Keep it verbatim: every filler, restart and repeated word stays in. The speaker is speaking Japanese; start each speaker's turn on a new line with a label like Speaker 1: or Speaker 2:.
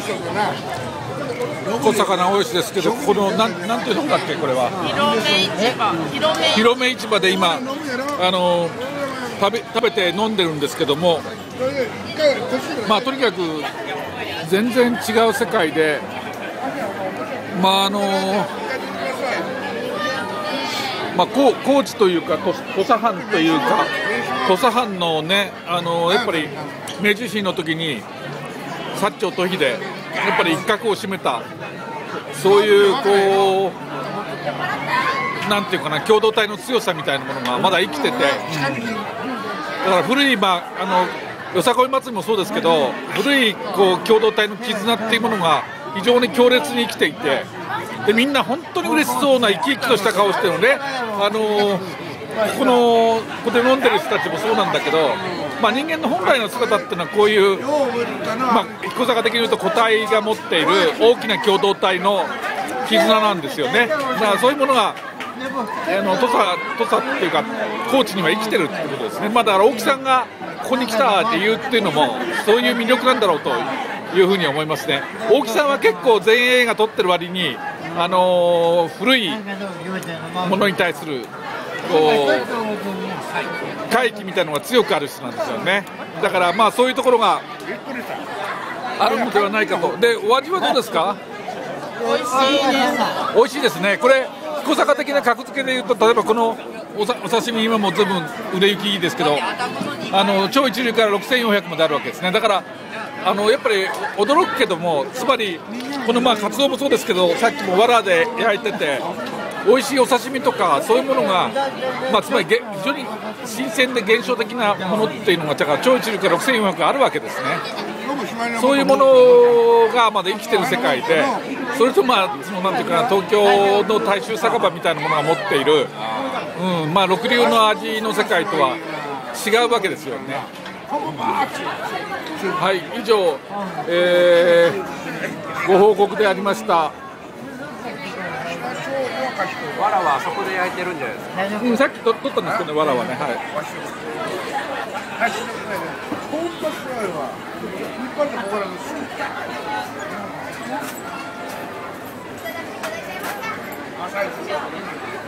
Speaker 1: 小魚多いしですけど、このなんなんていうのだっけこれは。
Speaker 2: 広め市場。広め。
Speaker 1: 広め市場で今あの食べ食べて飲んでるんですけども、まあとにかく全然違う世界で、まああのまあ高高知というか土佐藩というか土佐藩のね、あのやっぱり明治維新の時に薩長と秀でやっぱり一角を占めた、そういうこうなんていうかな、共同体の強さみたいなものがまだ生きてて、うん、だから古い、まあ、あのよさこい祭りもそうですけど、古いこう共同体の絆っていうものが非常に強烈に生きていて、でみんな本当に嬉しそうな生き生きとした顔してるので、あのこのここで飲んでる人たちもそうなんだけど、まあ、人間の本来の姿っていうのはこういう、まあ、彦坂的に言うと個体が持っている大きな共同体の絆なんですよね。だからそういうものがあの土佐、土佐っていうか高知には生きてるってことですね。まあ、だから大木さんがここに来た理由っていうのもそういう魅力なんだろうというふうに思いますね。大木さんは結構前衛が撮ってる割に、あのー、古いものに対するこう回帰みたいなのが強くある人なんですよね。だからまあそういうところがあるのではないかと。でお味はどうですか？
Speaker 2: 美味しいです。
Speaker 1: 美味しいですね。これ彦坂的な格付けでいうと、例えばこのおさお刺身今も随分売れ行きですけど、あの超一流からろくせんよんひゃくまであるわけですね。だからあのやっぱり驚くけども、つまりこのまあカツオもそうですけど、さっきもわらで焼いてて美味しいお刺身とかそういうものが、まあ、つまりげ非常に新鮮で現象的なものっていうのがだから超一流からろくせんよんひゃくあるわけですね。そういうものがまだ生きてる世界で、それとまあそのなんていうかな、東京の大衆酒場みたいなものが持っている、うん、まあ六流の味の世界とは違うわけですよね。はい、以上、えー、ご報告でありました。
Speaker 3: わらはあそこで焼いてるんじゃないですか。
Speaker 1: うん、さっきと取ったんですけどね、わらはね、はい。